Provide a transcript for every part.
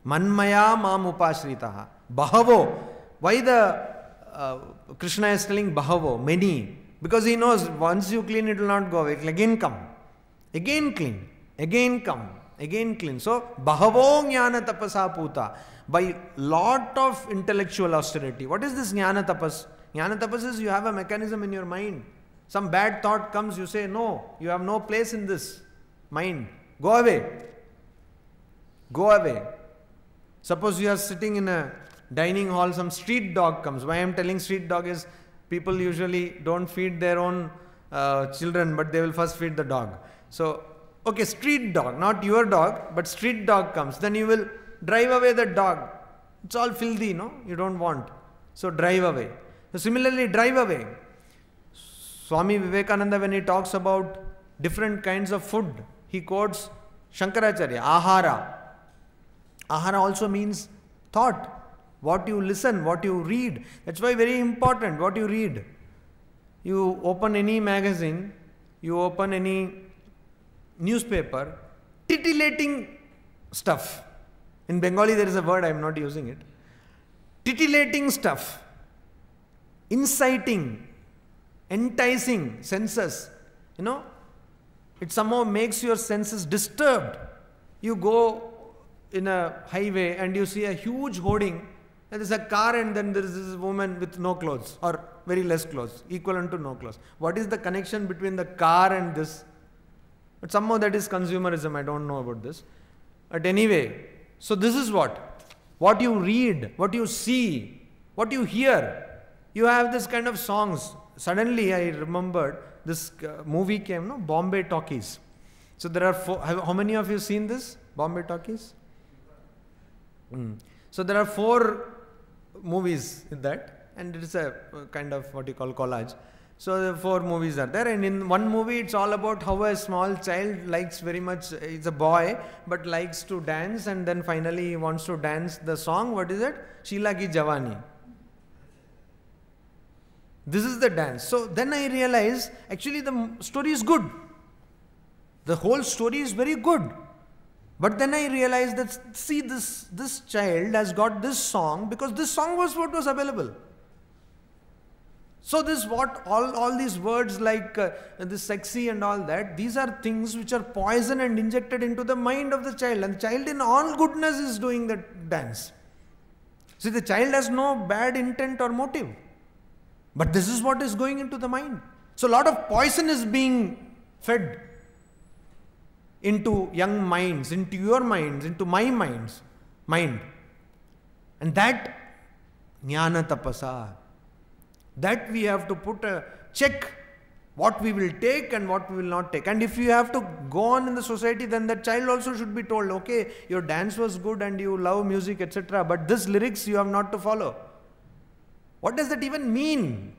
Manmaya mam upashritaha. Bahavo. Why the Krishna is telling Bahavo, many? Because he knows once you clean, it will not go away. It will again come. Again clean. Again come. Again clean. So, Bahavo jnana tapasa puta. By lot of intellectual austerity. What is this jnana tapas? Jnana tapas is you have a mechanism in your mind. Some bad thought comes, you say, no, you have no place in this mind. Go away. Go away. Suppose you are sitting in a dining hall, some street dog comes. Why I am telling street dog is, people usually don't feed their own children, but they will first feed the dog. So, okay, street dog, not your dog, but street dog comes. Then you will drive away the dog. It's all filthy, no? You don't want. So, drive away. So, similarly, drive away. Swami Vivekananda, when he talks about different kinds of food, he quotes Shankaracharya, ahara. Ahara also means thought. What you listen, what you read. That's why very important what you read. You open any magazine, you open any newspaper, titillating stuff. In Bengali there is a word, I am not using it. Titillating stuff. Inciting, enticing senses. You know, it somehow makes your senses disturbed. You go in a highway and you see a huge hoarding. There is a car and then there is this woman with no clothes or very less clothes, equivalent to no clothes. What is the connection between the car and this? But somehow that is consumerism, I don't know about this. But anyway, so this is what you read, what you see, what you hear. You have this kind of songs. Suddenly I remembered this movie came, no? Bombay Talkies. So there are how many of you seen this? Bombay Talkies? So there are 4 movies in that, and it is a kind of what you call collage. So the 4 movies are there, and in one movie it's all about how a small child likes very much, it's a boy, but likes to dance, and then finally he wants to dance the song, what is it? Sheila Ki Jawani. This is the dance. So then I realized, actually the story is good. The whole story is very good. But then I realized that, see, this child has got this song because this song was what was available. So this all these words like this sexy and all that, these are things which are poison and injected into the mind of the child. And the child in all goodness is doing that dance. See, the child has no bad intent or motive. But this is what is going into the mind. So a lot of poison is being fed into young minds, into your minds, into my mind. And that jnana tapasa, that we have to put a check what we will take and what we will not take. And if you have to go on in the society, then that child also should be told, okay, your dance was good and you love music, etc. But this lyrics you have not to follow. What does that even mean?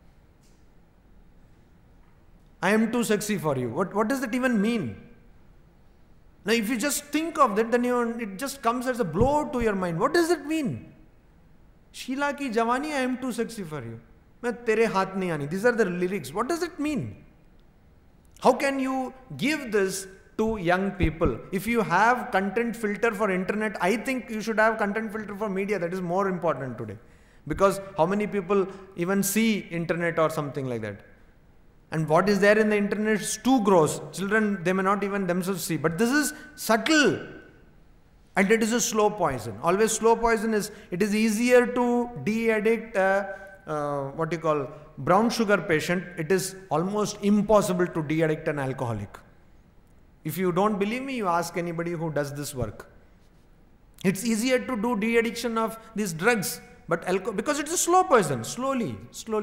I am too sexy for you. What does that even mean? Now, if you just think of that, then it just comes as a blow to your mind. What does it mean? Sheila ki Jawani, I am too sexy for you. Main tere haath nahi aani. These are the lyrics. What does it mean? How can you give this to young people? If you have content filter for internet, I think you should have content filter for media. That is more important today. Because how many people even see internet or something like that? And what is there in the internet is too gross. Children, they may not even themselves see. But this is subtle. And it is a slow poison. Always slow poison is, it is easier to de-addict what you call brown sugar patient. It is almost impossible to de-addict an alcoholic. If you don't believe me, you ask anybody who does this work. It's easier to do de-addiction of these drugs. But because it's a slow poison, slowly.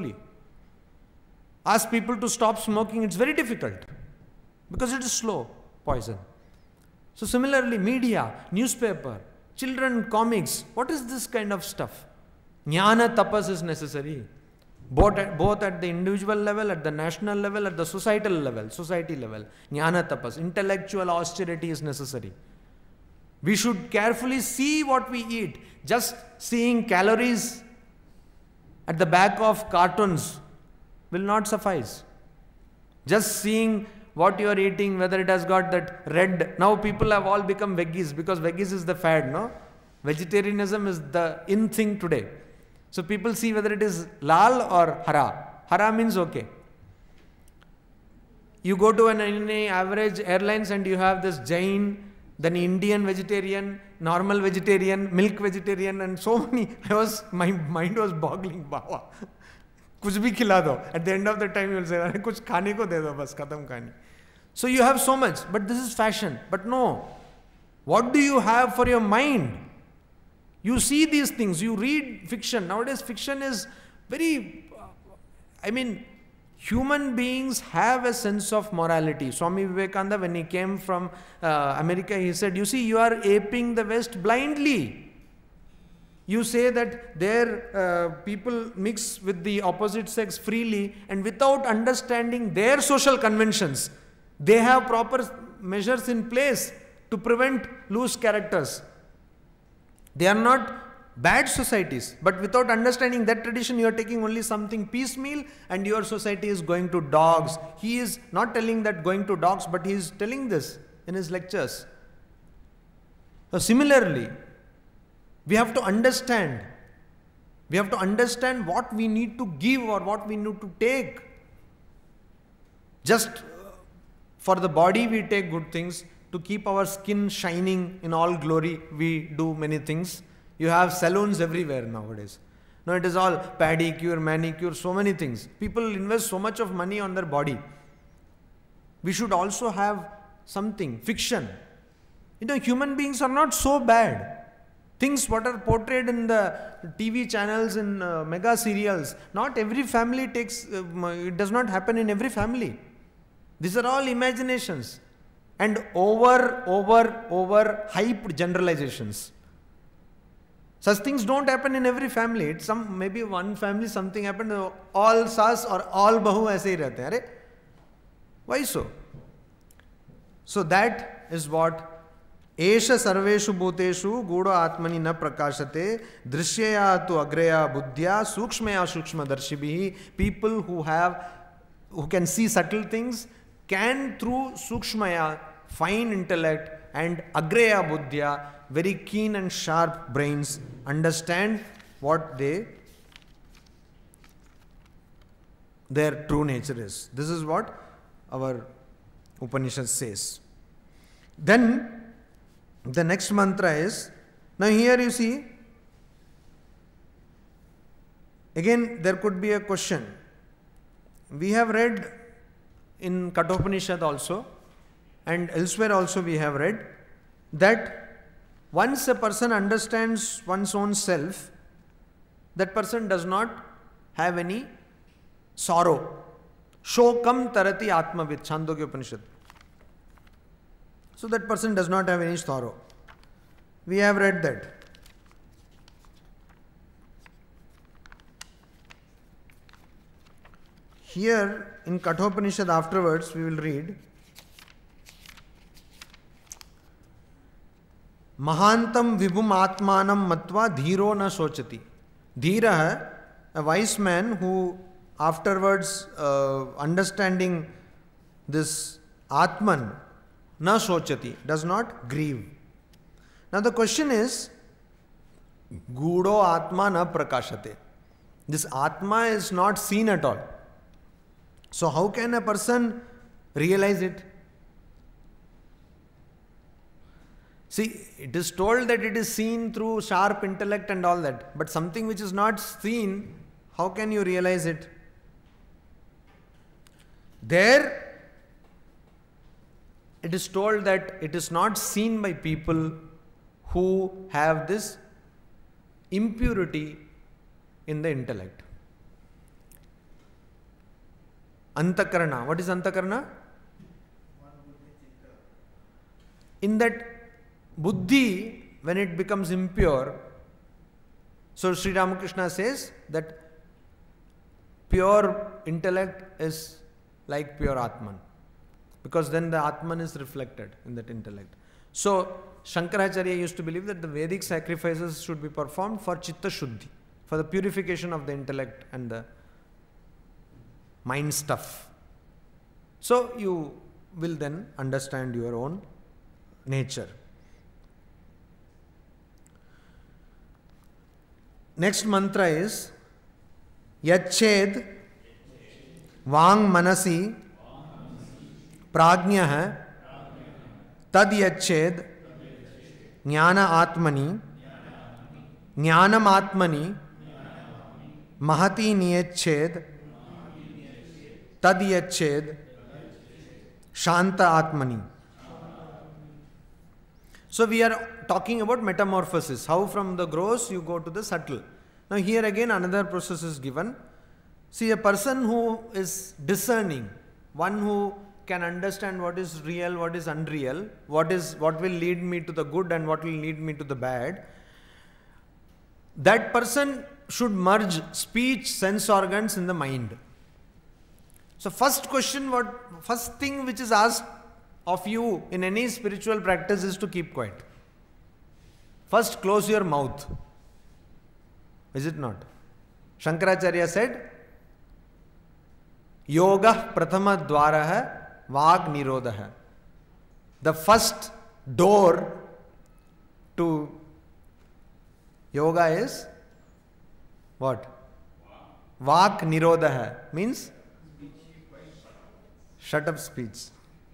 Ask people to stop smoking, it's very difficult. Because it is slow poison. So similarly, media, newspaper, children, comics, what is this kind of stuff? Jnana tapas is necessary. Both at the individual level, at the national level, at the societal level, society level. Jnana tapas, intellectual austerity is necessary. We should carefully see what we eat. Just seeing calories at the back of cartoons will not suffice. Just seeing what you are eating, whether it has got that red. Now people have all become veggies because veggies is the fad, no? Vegetarianism is the in thing today. So people see whether it is lal or hara. Hara means okay. You go to any average airlines and you have this Jain, then Indian vegetarian, normal vegetarian, milk vegetarian, and so many. My mind was boggling. Bawa. Kuch bhi khila do. At the end of the time you will say, kuch khane ko de do, bas khatam kahani. So you have so much, but this is fashion. But no. What do you have for your mind? You see these things, you read fiction. Nowadays fiction is very, human beings have a sense of morality. Swami Vivekananda, when he came from America, he said, you see, you are aping the West blindly. You say that their people mix with the opposite sex freely and without understanding their social conventions. They have proper measures in place to prevent loose characters. They are not bad societies, but without understanding that tradition, you are taking only something piecemeal and your society is going to dogs. He is not telling that going to dogs, but he is telling this in his lectures. So similarly, we have to understand. We have to understand what we need to give or what we need to take. Just for the body, we take good things. To keep our skin shining in all glory, we do many things. You have salons everywhere nowadays. Now it is all pedicure, manicure, so many things. People invest so much of money on their body. We should also have something, fiction. Human beings are not so bad. Things what are portrayed in the TV channels and mega serials, not every family takes, it does not happen in every family. These are all imaginations. And over hyped generalizations. Such things don't happen in every family. It's maybe one family something happened, all sas or all bahu aise hi rehte hain. Why so? So that is what Esha sarveshu bhuteshu gudo atmani na prakashate drishyaya tu agreya buddhya sukshmaya sukshma darshibhi. People who can see subtle things can through sukshmaya, fine intellect, and agreya buddhya, very keen and sharp brains, understand what their true nature is. This is what our Upanishad says. Then the next mantra is, now here you see, again there could be a question. We have read in Kathopanishad also, and elsewhere also we have read, that once a person understands one's own self, that person does not have any sorrow. Shokam tarati atmavid, Chandogya Upanishad. So that person does not have any sorrow. We have read that. Here in Kathopanishad afterwards we will read, Mahantam vibhum atmanam matva dhiro na sochati. Dhira, a wise man who afterwards understanding this Atman, na sochati, does not grieve. Now the question is, Gudo Atma na prakashate. This Atma is not seen at all. So how can a person realize it? See, it is told that it is seen through sharp intellect and all that, but something which is not seen, how can you realize it? There, it is told that it is not seen by people who have this impurity in the intellect. Antakarana. What is Antakarana? In that buddhi, when it becomes impure, so Sri Ramakrishna says that pure intellect is like pure Atman, because then the Atman is reflected in that intellect. So Shankaracharya used to believe that the Vedic sacrifices should be performed for Chitta Shuddhi, for the purification of the intellect and the mind stuff. So you will then understand your own nature. Next mantra is Yached Vang Manasi Prajnah Tad Yached Jnana Atmani Jnanam Atmani Mahati Niyached Tad Yached Shanta Atmani. So we are talking about metamorphosis, how from the gross you go to the subtle. Now here again another process is given. See, a person who is discerning, one who can understand what is real, what is unreal, what will lead me to the good and what will lead me to the bad, that person should merge speech, sense organs in the mind. So first thing which is asked of you in any spiritual practice is to keep quiet. First, close your mouth. Is it not? Shankaracharya said, Yoga prathama dwaraha vag nirodha. The first door to yoga is what? Vak nirodha means shut up speech.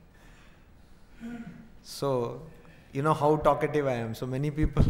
So, you know how talkative I am. So many people.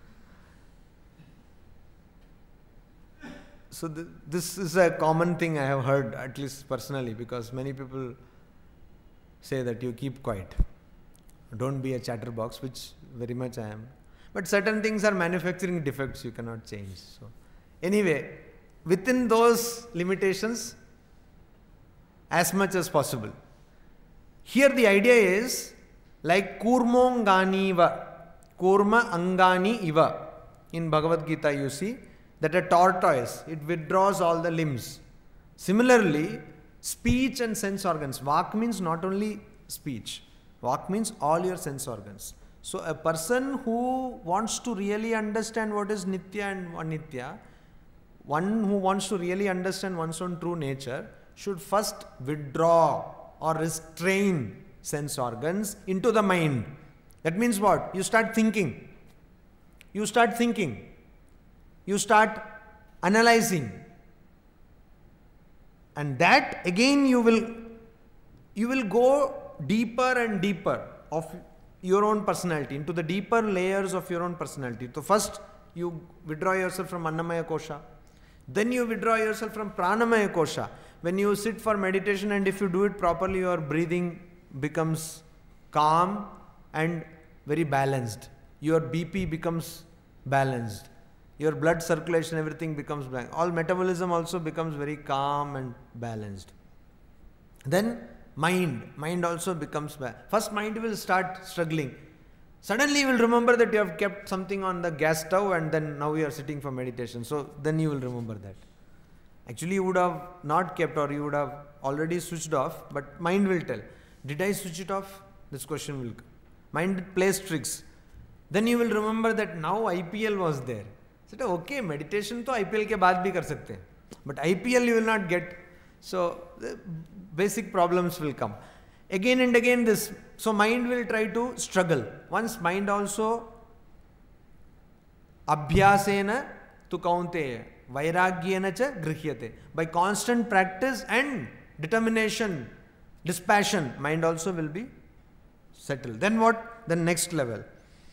So this is a common thing I have heard, at least personally, because many people say that you keep quiet. Don't be a chatterbox, which very much I am. But certain things are manufacturing defects, you cannot change. So anyway, within those limitations, as much as possible. Here the idea is like kurmongani iva, kurma angani iva. In Bhagavad Gita you see that a tortoise, it withdraws all the limbs. Similarly, speech and sense organs. Vak means not only speech. Vak means all your sense organs. So a person who wants to really understand what is Nitya and Anitya, one who wants to really understand one's own true nature, should first withdraw or restrain sense organs into the mind. That means what? You start thinking. You start thinking. You start analyzing. And that again you will go deeper and deeper of your own personality, into the deeper layers of your own personality. So first you withdraw yourself from Annamaya Kosha. Then you withdraw yourself from Pranamaya Kosha. When you sit for meditation and if you do it properly, your breathing becomes calm and very balanced. Your BP becomes balanced. Your blood circulation, everything becomes balanced. All metabolism also becomes very calm and balanced. Then mind also becomes balanced. First mind will start struggling. Suddenly you will remember that you have kept something on the gas stove and then now you are sitting for meditation. So then you will remember that. Actually you would have not kept or you would have already switched off, but mind will tell. Did I switch it off? This question will come. Mind plays tricks. Then you will remember that now IPL was there. So okay, meditation to IPL ke baad bhi kar sakte hain. But IPL you will not get. So the basic problems will come. Again and again this. So mind will try to struggle. Once mind also abhyasena tu kaunteya vairagyena cha grihyate. By constant practice and determination, dispassion, mind also will be settled. Then what? The next level.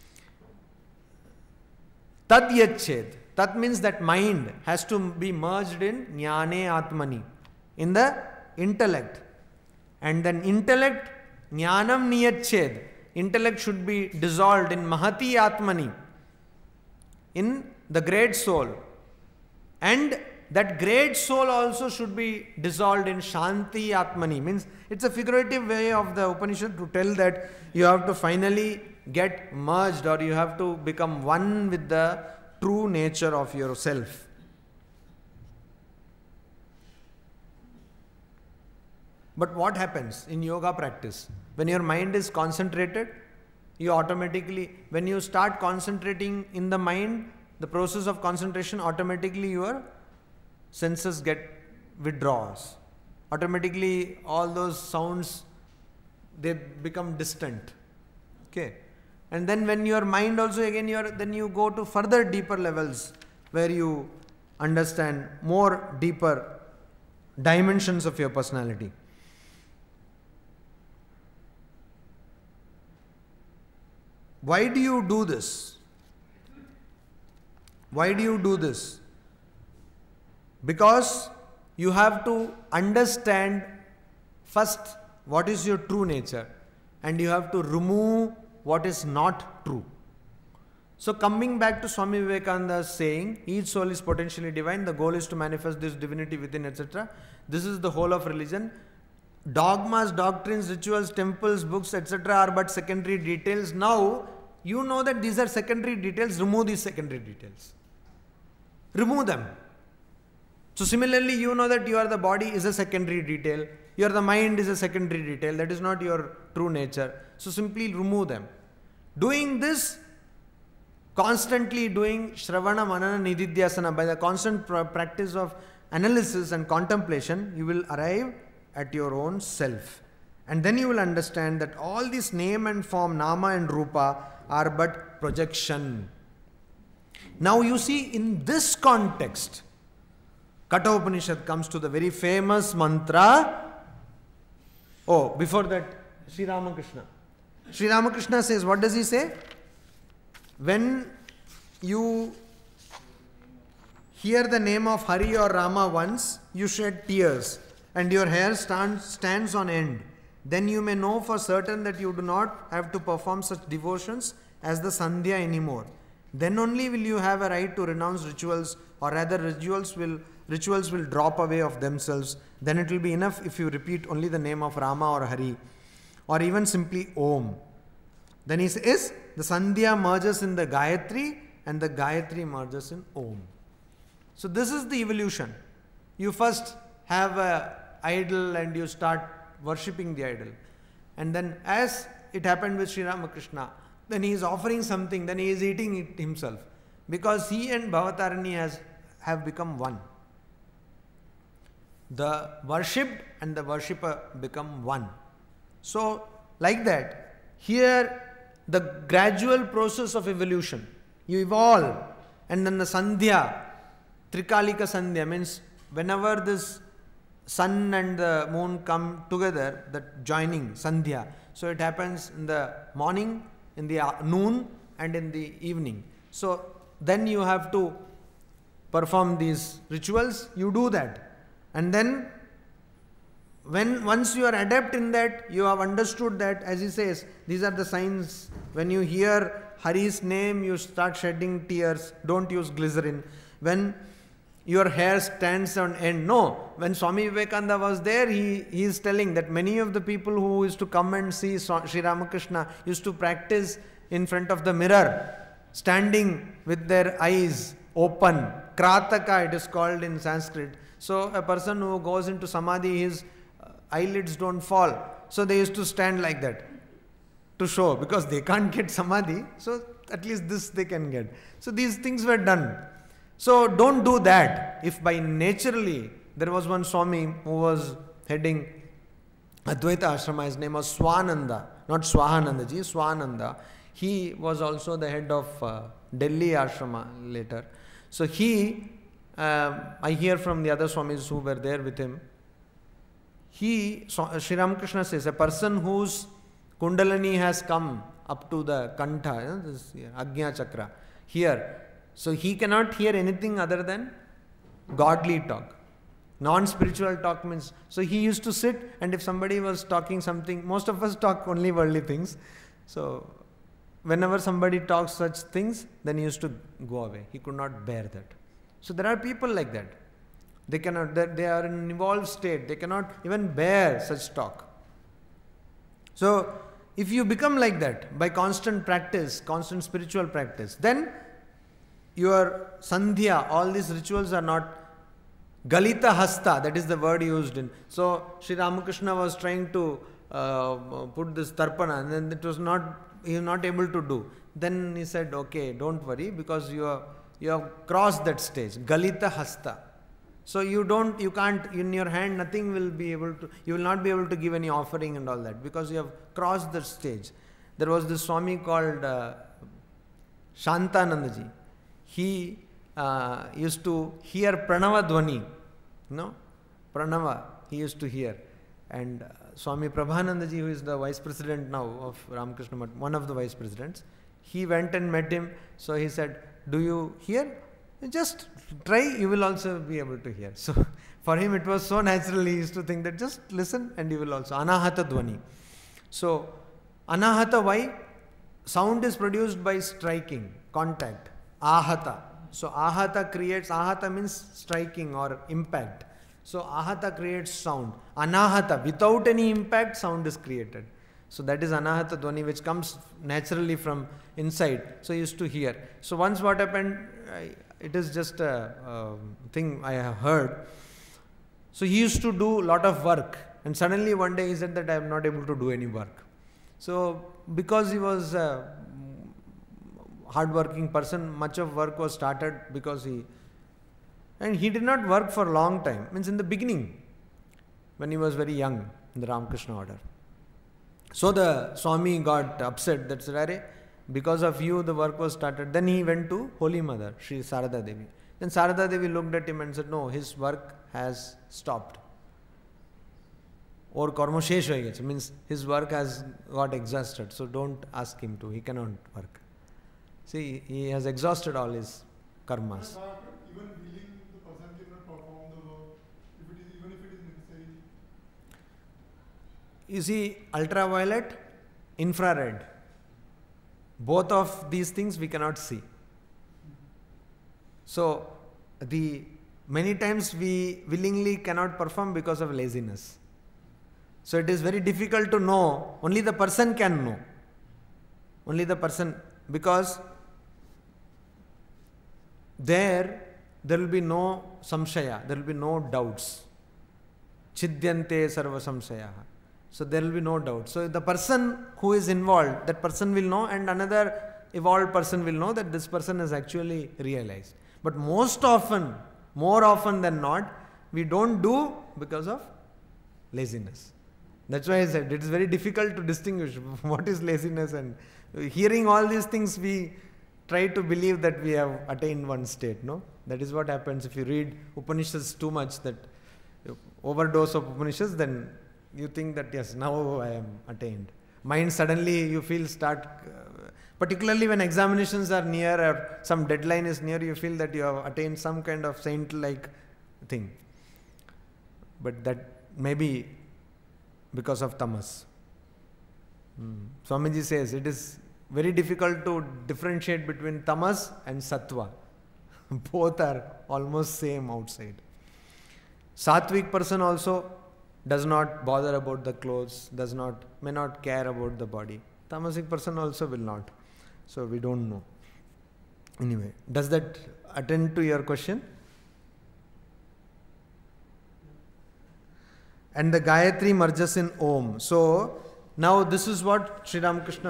Tad yached. Tat means that mind has to be merged in jnane atmani, in the intellect. And then intellect, jnanam niyached. Intellect should be dissolved in mahati atmani, in the great soul. And that great soul also should be dissolved in shanti atmani. Means it's a figurative way of the Upanishad to tell that you have to finally get merged or you have to become one with the true nature of yourself. But what happens in yoga practice? When your mind is concentrated, you automatically, when you start concentrating in the mind, the process of concentration, automatically your senses get withdraws. Automatically all those sounds, they become distant. Okay. And then when your mind also again, then you go to further deeper levels. where you understand more deeper dimensions of your personality. Why do you do this? Why do you do this? Because you have to understand first what is your true nature, and you have to remove what is not true. So coming back to Swami Vivekananda's saying, each soul is potentially divine, the goal is to manifest this divinity within, etc. This is the whole of religion. Dogmas, doctrines, rituals, temples, books, etc. are but secondary details. Now, you know that these are secondary details, remove these secondary details. Remove them. So similarly, you know that you are the body is a secondary detail, you are the mind is a secondary detail, that is not your true nature. So simply remove them. Doing this, constantly doing Shravana, Manana, Nididhyasana, by the constant practice of analysis and contemplation, you will arrive at your own self. And then you will understand that all this name and form, Nama and Rupa, are but projection. Now you see, in this context, Katha Upanishad comes to the very famous mantra. Oh, before that, Sri Ramakrishna. Sri Ramakrishna says, what does he say? When you hear the name of Hari or Rama once, you shed tears and your hair stands on end. Then you may know for certain that you do not have to perform such devotions as the Sandhya anymore. Then only will you have a right to renounce rituals, or rather rituals will drop away of themselves. Then it will be enough if you repeat only the name of Rama or Hari, or even simply Om. Then he says, the Sandhya merges in the Gayatri and the Gayatri merges in Om. So this is the evolution. You first have an idol and you start worshipping the idol. And then as it happened with Sri Ramakrishna, then he is offering something, then he is eating it himself. Because he and Bhavatarani have become one. The worshipped and the worshipper become one. So like that, here the gradual process of evolution, you evolve, and then the Sandhya, Trikalika Sandhya, means whenever this sun and the moon come together, that joining Sandhya. So it happens in the morning, in the noon, and in the evening. So then you have to perform these rituals, you do that. And then once you are adept in that, you have understood that, as he says, these are the signs. When you hear Hari's name, you start shedding tears. Don't use glycerin. When your hair stands on end. No, when Swami Vivekananda was there, he is telling that many of the people who used to come and see Sri Ramakrishna used to practice in front of the mirror, standing with their eyes open. Krataka it is called in Sanskrit. So a person who goes into Samadhi, his eyelids don't fall. So they used to stand like that to show, because they can't get Samadhi. So at least this they can get. So these things were done. So don't do that. If by naturally, there was one Swami who was heading Advaita Ashrama, his name was Swananda, not Swahananda ji, Swananda. He was also the head of Delhi Ashrama later. So I hear from the other Swamis who were there with him, Sri Ramakrishna says, a person whose Kundalini has come up to the Kantha, this Agnya Chakra, here, so he cannot hear anything other than godly talk. Non-spiritual talk means, so he used to sit, and if somebody was talking something, most of us talk only worldly things. So whenever somebody talks such things, then he used to go away. He could not bear that. So there are people like that. They cannot, they are in an evolved state. They cannot even bear such talk. So if you become like that by constant practice, constant spiritual practice, then your Sandhya, all these rituals are not Galita Hasta, that is the word used in. So Sri Ramakrishna was trying to put this Tarpana, and then it was not, he was not able to do. Then he said, okay, don't worry, because you have crossed that stage, Galita Hasta. So you can't, in your hand, nothing will be able to, you will not be able to give any offering and all that, because you have crossed that stage. There was this Swami called Shantanandaji. He used to hear Pranava Dwani. No? Pranava, he used to hear. And Swami Prabhanandaji, who is the vice president now of Ramakrishna Math, one of the vice presidents, he went and met him. So he said, do you hear? Just try, you will also be able to hear. So for him it was so natural, he used to think that just listen and you will also. Anahata Dwani. So Anahata, why? Sound is produced by striking, contact. Ahata. So ahata creates, ahata means striking or impact. So ahata creates sound. Anahata, without any impact, sound is created. So that is anahata dwani, which comes naturally from inside. So he used to hear. So once what happened, it is just a thing I have heard. So he used to do a lot of work. And suddenly one day he said that I am not able to do any work. So because he was a hard-working person, much of work was started because and he did not work for a long time. Means in the beginning, when he was very young in the Ramakrishna order. So the Swami got upset that said, because of you the work was started. Then he went to Holy Mother, Sri Sarada Devi. Then Sarada Devi looked at him and said, no, his work has stopped. Or karma shesh hoye gache, means his work has got exhausted. So don't ask him to, he cannot work. See, he has exhausted all his karmas. Even willing, the person cannot perform the work, even if it is necessary. You see, ultraviolet, infrared. Both of these things we cannot see. So, many times we willingly cannot perform because of laziness. So it is very difficult to know. Only the person can know. Only the person, because there will be no samshaya, there will be no doubts. Chidyante sarva samshayaha. So there will be no doubt. So the person who is involved, that person will know, and another evolved person will know that this person is actually realized. But most often, more often than not, we don't do because of laziness. That's why I said it is very difficult to distinguish what is laziness, and hearing all these things we try to believe that we have attained one state. No, that is what happens if you read Upanishads too much, that overdose of Upanishads, then you think that yes, now I am attained. Mind suddenly you feel particularly when examinations are near or some deadline is near, you feel that you have attained some kind of saint-like thing. But that may be because of tamas. Swamiji says it is very difficult to differentiate between tamas and sattva. Both are almost same outside. Sattvic person also does not bother about the clothes, may not care about the body. Tamasic person also will not. So we don't know. Anyway, does that attend to your question? And the Gayatri merges in Om. So now this is what Sri Ramakrishna.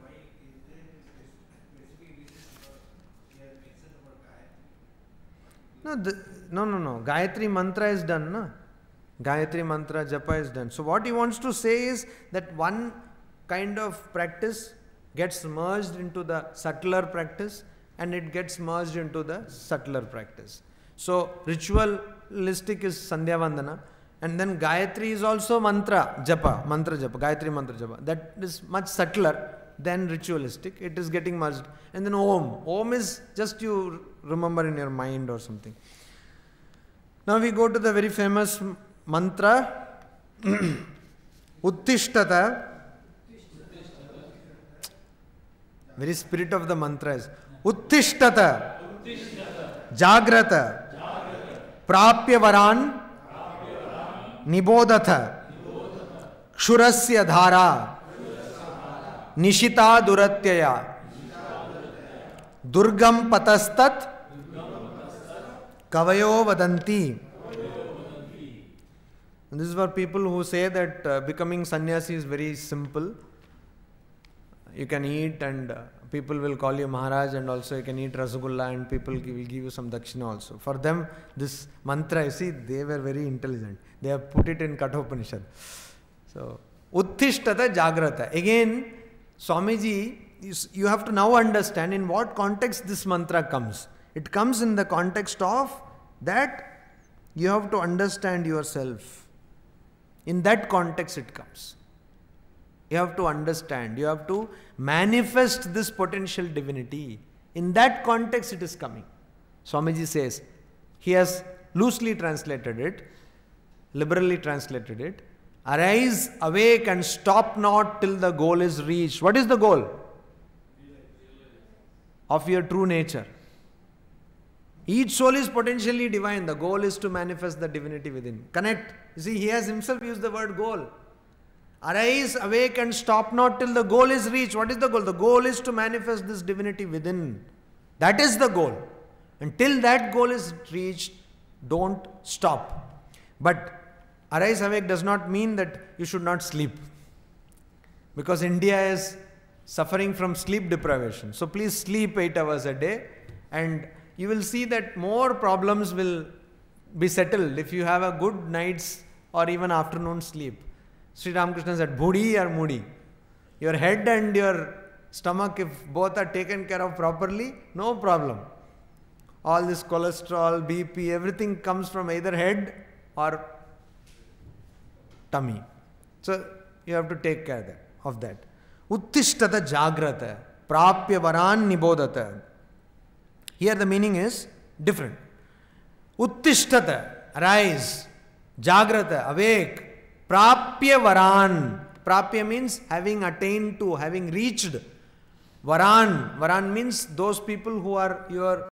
No. Gayatri mantra is done, na? Gayatri mantra japa is done. So what he wants to say is that one kind of practice gets merged into the subtler practice, and it gets merged into the subtler practice. So ritualistic is Sandhya Vandana, and then Gayatri is also mantra japa, Gayatri mantra japa. That is much subtler than ritualistic. It is getting merged. And then Om. Om is just you remember in your mind or something. Now we go to the very famous mantra Uttishtata. Very spirit of the mantra is Uttishtata Jagrata Prapya Varan Nibodhatha Kshurasya Dhara Nishita Duratyaya Durgam Patastat Kavayo Vadanti. And this is for people who say that becoming sannyasi is very simple. You can eat and people will call you Maharaj, and also you can eat Rasagulla and people will give you some dakshina also. For them, this mantra, you see, they were very intelligent. They have put it in Kathopanishad. So, Uttishtata Jagrata. Again, Swamiji, you have to now understand in what context this mantra comes. It comes in the context of that you have to understand yourself. In that context it comes. You have to understand, you have to manifest this potential divinity. In that context it is coming. Swamiji says, he has loosely translated it, liberally translated it. Arise, awake and stop not till the goal is reached. What is the goal? Of your true nature. Each soul is potentially divine. The goal is to manifest the divinity within. Connect. You see, he has himself used the word goal. Arise, awake and stop not till the goal is reached. What is the goal? The goal is to manifest this divinity within. That is the goal. Until that goal is reached, don't stop. But arise, awake does not mean that you should not sleep. Because India is suffering from sleep deprivation. So please sleep 8 hours a day, and you will see that more problems will be settled if you have a good night's or even afternoon sleep. Sri Ramakrishna said, Bhudi or Moody. Your head and your stomach, if both are taken care of properly, no problem. All this cholesterol, BP, everything comes from either head or tummy. So you have to take care of that. Uttishtata jagrata, prapya varan nibodata. Here the meaning is different. Uttishtata, arise. Jagrata, awake. Prapya varan. Prapya means having attained to, having reached. Varan. Varan means those people who are your